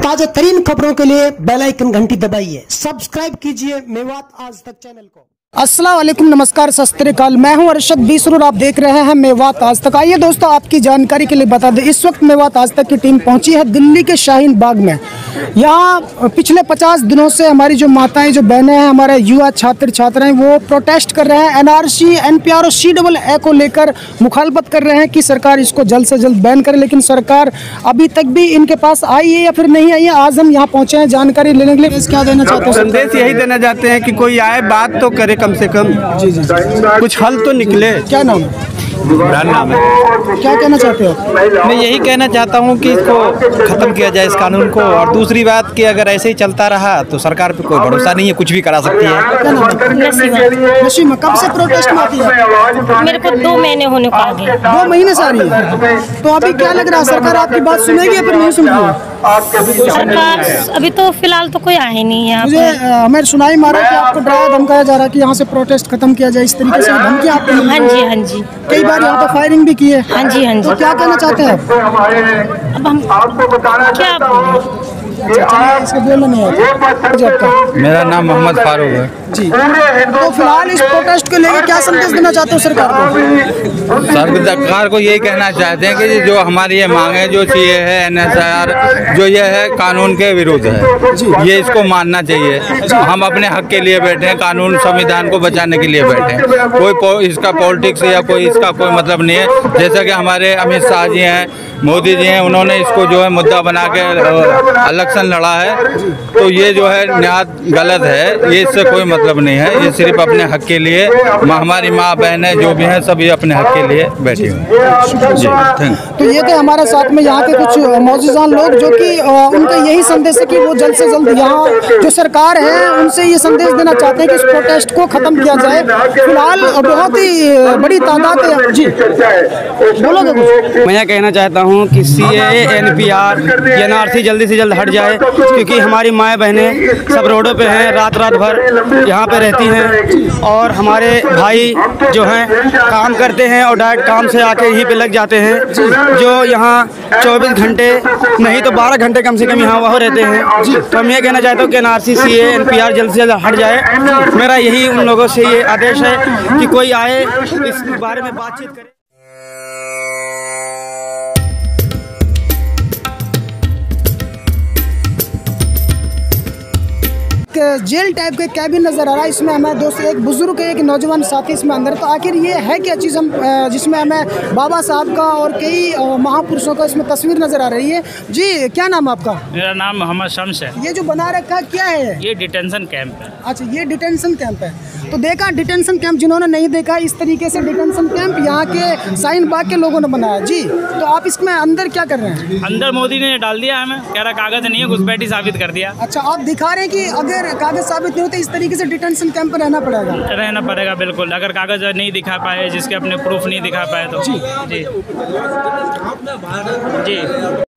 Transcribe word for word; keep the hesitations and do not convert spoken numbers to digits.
ताजा तरीन खबरों के लिए बेल आइकन घंटी दबाइए, सब्सक्राइब कीजिए मेवात आज तक चैनल को। अस्सलाम वालेकुम, नमस्कार, सत श्री अकाल। मैं हूं अरशद बीसरूर, आप देख रहे हैं मेवात आज तक। आइए दोस्तों, आपकी जानकारी के लिए बता दें, इस वक्त मेवात आज तक की टीम पहुंची है दिल्ली के शाहीन बाग में। यहाँ पिछले पचास दिनों से हमारी जो माताएं, जो बहनें हैं, हमारे युवा छात्र छात्राएं, वो प्रोटेस्ट कर रहे हैं। एनआरसी, एनपीआर और सी डबल ए को लेकर मुखालफत कर रहे हैं कि सरकार इसको जल्द से जल्द बैन करे, लेकिन सरकार अभी तक भी इनके पास आई है या फिर नहीं आई है। आज हम यहाँ पहुँचे हैं जानकारी लेने के लिए। क्या देना चाहते हैं? संदेश यही देना चाहते हैं कि कोई आए, बात तो करे कम से कम। जी जी कुछ हल तो निकले। क्या नाम है? नाम है। क्या कहना चाहते हो? मैं यही कहना चाहता हूँ कि इसको खत्म किया जाए, इस कानून को। और दूसरी बात कि अगर ऐसे ही चलता रहा तो सरकार पे कोई भरोसा नहीं है, कुछ भी करा सकती है। क्या नाम है? नसीमा, कब से प्रोटेस्ट में आती है? मेरे को दो महीने होने को आ गए। दो महीने से आ रही है। तो अभी क्या लग रहा है, सरकार आपकी बात सुनेगी या फिर नहीं सुनेगी? सरकार अभी तो फिलहाल तो कोई आए नहीं है। मुझे हमें सुनाई मारा कि आपको डराया धमकाया जा रहा है कि यहाँ से प्रोटेस्ट खत्म किया जाए, इस तरीके से धमकी आपको मिली? हाँ जी, हाँ जी, कई बार यहाँ पे फायरिंग भी की है। हाँ जी, हाँ जी। तो क्या कहना चाहते हैं? अब हम क्या बोलें? इसके बोलना नहीं है। मेरा नाम मोहम्मद फारूक है जी। तो फिलहाल इस प्रोटेस्ट को लेकर क्या संदेश देना चाहते हो सरकार को? सरकार को यही कहना चाहते हैं कि जो हमारी ये मांगे, जो सीए है, एनएसआर, जो ये है कानून के विरुद्ध है, ये इसको मानना चाहिए। हम अपने हक के लिए बैठे हैं, कानून संविधान को बचाने के लिए बैठे हैं। कोई इसका पॉलिटिक्स या कोई इसका कोई मतलब नहीं है। जैसा कि हमारे अमित शाह जी हैं, मोदी जी हैं, उन्होंने इसको जो है मुद्दा बना के इलेक्शन लड़ा है, तो ये जो है निहायत गलत है। ये इससे कोई मतलब नहीं है। ये सिर्फ अपने हक के लिए, हमारी माँ बहनें जो भी हैं सभी अपने हक के लिए बैठी हुई जी। तो ये थे हमारे साथ में यहाँ के कुछ मौजूदा लोग, जो कि उनका यही संदेश है कि वो जल्द से जल्द यहाँ जो सरकार है उनसे ये संदेश देना चाहते हैं कि इस प्रोटेस्ट को खत्म किया जाए। फिलहाल बहुत ही बड़ी तादाद है। जी बोलोगे कुछ? मैं यह कहना चाहता हूँ कि सीए, एनपीआर, एनआरसी जल्दी से जल्द हट जाए, क्योंकि हमारी माएँ बहनें सब रोडों पे हैं, रात रात भर यहाँ पे रहती हैं। और हमारे भाई जो हैं काम करते हैं और डायरेक्ट काम से आके यहीं पे लग जाते हैं, जो यहाँ चौबीस घंटे नहीं तो बारह घंटे कम से कम यहाँ वह रहते हैं। तो मैं ये कहना चाहता हूँ कि एनआरसी, सीए, एनपीआर जल्द से जल्द हट जाए। मेरा यही उन लोगों से ये आदेश है कि कोई आए, इस बारे में बातचीत करे। जेल टाइप का कैबिन नजर आ रहा है। इसमें हमें दोस्त एक बुजुर्ग, एक नौजवान साथी इसमें अंदर। तो आखिर ये है क्या चीज़, हम जिसमें हमें बाबा साहब का और कई महापुरुषों का इसमें तस्वीर नजर आ रही है। जी, क्या नाम आपका? मेरा नाम मोहम्मद शम्स है। ये जो बना रखा क्या है? ये डिटेंशन कैंप है। अच्छा, ये डिटेंशन कैंप है। तो देखा डिटेंशन कैंप, जिन्होंने नहीं देखा, इस तरीके से डिटेंशन कैंप यहाँ के शाहीन बाग के लोगों ने बनाया। जी, तो आप इसमें अंदर क्या कर रहे हैं? अंदर मोदी ने डाल दिया हमें, कह रहा कागज नहीं है, घुसपैठी साबित कर दिया। अच्छा, आप दिखा रहे हैं कि अगर कागज साबित नहीं होते इस तरीके से डिटेंशन कैंप पर रहना पड़ेगा? रहना पड़ेगा बिल्कुल। अगर कागज नहीं दिखा पाए, जिसके अपने प्रूफ नहीं दिखा पाए तो जी जी जी।